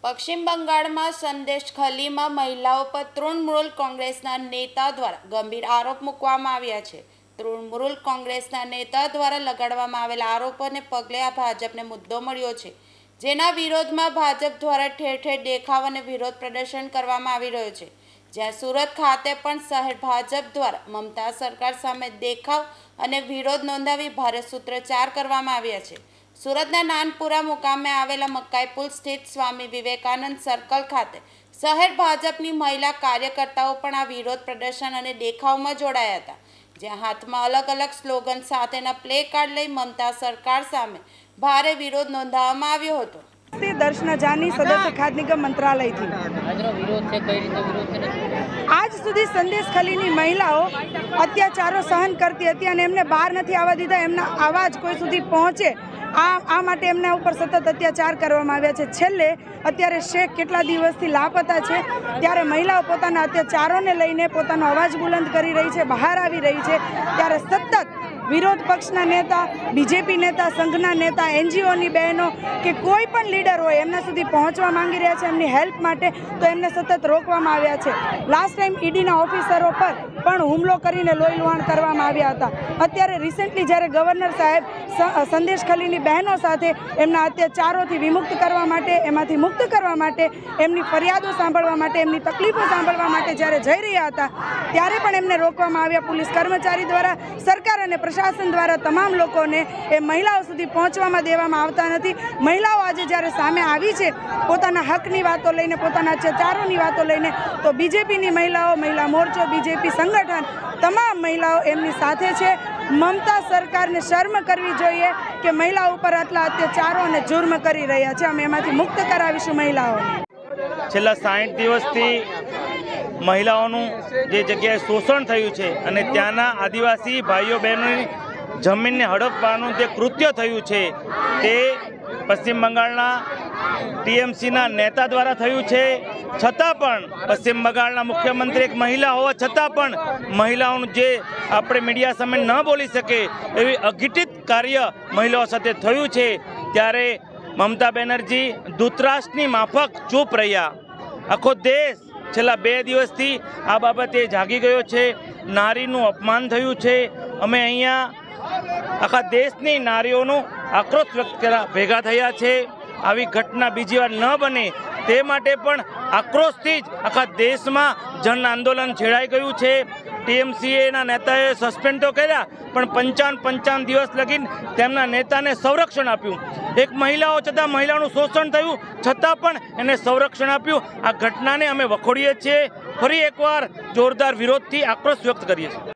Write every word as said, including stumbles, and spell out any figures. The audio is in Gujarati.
પશ્ચિમ બંગાળમાં સંદેશ ખલીમાં મહિલાઓ પર તૃણમૂલ કોંગ્રેસના નેતા દ્વારા ગંભીર આરોપ મૂકવામાં આવ્યા છે। તૃણમૂલ કોંગ્રેસના નેતા દ્વારા લગાડવામાં આવેલા આરોપોને પગલે આ ભાજપને મુદ્દો મળ્યો છે, જેના વિરોધમાં ભાજપ દ્વારા ઠેર ઠેર દેખાવ અને વિરોધ પ્રદર્શન કરવામાં આવી રહ્યો છે। જ્યાં સુરત ખાતે પણ શહેર ભાજપ દ્વારા મમતા સરકાર સામે દેખાવ અને વિરોધ નોંધાવી ભારે સૂત્રોચ્ચાર કરવામાં આવ્યા છે। સુરતના નાનપુરા મુકામે આવેલા મકાઈ પુલ સ્થિત સ્વામી વિવેકાનંદ સર્કલ ખાતે શહેર ભાજપની મહિલા કાર્યકર્તાઓ પણ આ વિરોધ પ્રદર્શન અને દેખાવમાં જોડાયા હતા, જ્યાં હાથમાં અલગ અલગ સ્લોગન સાથેના પ્લે કાર્ડ લઈ મમતા સરકાર સામે ભારે વિરોધ નોંધાવવામાં આવ્યો હતો। દર્શના જાની સદસ્ય ખાદ્ય નિગમ મંત્રાલય થી આજ સુધી સંદેશ ખલીની મહિલાઓ અત્યાચારો સહન કરતી હતી અને એમને બહાર નથી આવવા દીધા, એમના અવાજ કોઈ સુધી પહોંચે આ આ માટે એમના ઉપર સતત અત્યાચાર કરવામાં આવ્યા છે। છેલ્લે અત્યારે શેખ કેટલા દિવસથી લાપતા છે, ત્યારે મહિલાઓ પોતાના અત્યાચારોને લઈને પોતાનો અવાજ બુલંદ કરી રહી છે, બહાર આવી રહી છે। ત્યારે સતત વિરોધ પક્ષના નેતા, બીજેપી નેતા, સંઘના નેતા, એનજીઓની બહેનો કે કોઈ પણ લીડર હોય એમના સુધી પહોંચવા માંગી રહ્યા છે એમની હેલ્પ માટે, તો એમને સતત રોકવામાં આવ્યા છે। લાસ્ટ ટાઈમ ઈડીના ઓફિસરો પર પણ હુમલો કરીને લોહી લુહાણ કરવામાં આવ્યા હતા। અત્યારે રિસેન્ટલી જ્યારે ગવર્નર સાહેબ સંદેશ ખલીની બહેનો સાથે એમના અત્યાચારોથી વિમુક્ત કરવા માટે, એમાંથી મુક્ત કરવા માટે, એમની ફરિયાદો સાંભળવા માટે, એમની તકલીફો સાંભળવા માટે જ્યારે જઈ રહ્યા હતા, ત્યારે પણ એમને રોકવામાં આવ્યા પોલીસ કર્મચારી દ્વારા। સરકાર અને પ્રશાસન દ્વારા તમામ લોકોને એ મહિલાઓ સુધી પહોંચવામાં દેવામાં આવતા નથી। મહિલાઓ આજે જ્યારે સામે આવી છે પોતાના હકની વાતો લઈને, પોતાના અત્યાચારોની વાતો લઈને, તો બીજેપીની મહિલાઓ, મહિલા મોરચો, બીજેપી સંગઠન, તમામ મહિલાઓ એમની સાથે છે। મમતા સરકારને શર્મ કરવી જોઈએ કે મહિલાઓ ઉપર આટલા અત્યાચારો અને જુર્મ કરી રહ્યા છે। અમે એમાંથી મુક્ત કરાવીશું મહિલાઓને। છેલ્લા સાઠ દિવસથી મહિલાઓનું જે જગ્યાએ શોષણ થયું છે અને ત્યાંના આદિવાસી ભાઈઓ બહેનોની જમીનને હડપવાનું જે કૃત્ય થયું છે તે પશ્ચિમ બંગાળના ટીએમસીના નેતા દ્વારા થયું છે, છતાં પણ પશ્ચિમ બંગાળના મુખ્યમંત્રી એક મહિલા હોવા છતાં પણ મહિલાઓનું જે આપણે મીડિયા સામે ન બોલી શકે એવી અઘટિત કાર્ય મહિલાઓ સાથે થયું છે, ત્યારે મમતા બેનર્જી ધૃતરાષ્ટ્રની માફક ચૂપ રહ્યા। આખો દેશ છેલ્લા બે દિવસથી આ બાબતે જાગી ગયો છે। નારીનું અપમાન થયું છે। અમે અહીંયા આખા દેશની નારીઓનો આક્રોશ વ્યક્ત કરવા ભેગા થયા છે। આવી ઘટના બીજી વાર ન બને તે માટે પણ આક્રોશથી જ આખા દેશમાં જન આંદોલન છેડાઈ ગયું છે। ટીએમસીએના નેતાએ સસ્પેન્ડ તો કર્યા, પણ પંચાવન પંચાવન દિવસ લગીને તેમના નેતાને સંરક્ષણ આપ્યું। એક મહિલાઓ છતાં મહિલાઓનું શોષણ થયું છતાં પણ એને સંરક્ષણ આપ્યું। આ ઘટનાને અમે વખોડીએ છીએ। ફરી એકવાર જોરદાર વિરોધથી આક્રોશ વ્યક્ત કરીએ છીએ।